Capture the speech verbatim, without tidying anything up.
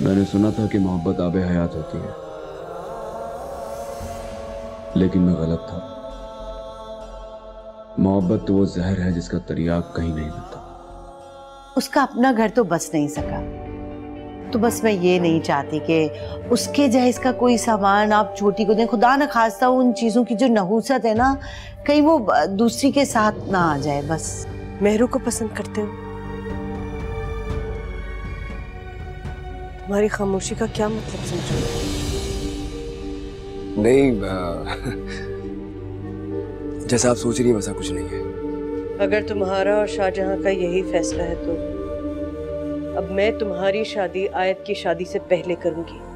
मैंने सुना था कि मोहब्बत आबे हयात होती है, लेकिन मैं गलत था। मोहब्बत तो वो जहर है जिसका तरियाक कहीं नहीं मिलता। उसका अपना घर तो बस नहीं सका, तो बस मैं ये नहीं चाहती कि उसके जैस का कोई सामान आप छोटी को दें। खुदा न खास्ता उन चीजों की जो नहूसत है ना, कहीं वो दूसरी के साथ ना आ जाए। बस मेहरू को पसंद करते हो? तुम्हारी खामोशी का क्या मतलब समझो? नहीं, जैसा आप सोच रही हैं वैसा कुछ नहीं है। अगर तुम्हारा और शाहजहां का यही फैसला है तो अब मैं तुम्हारी शादी आयत की शादी से पहले करूंगी।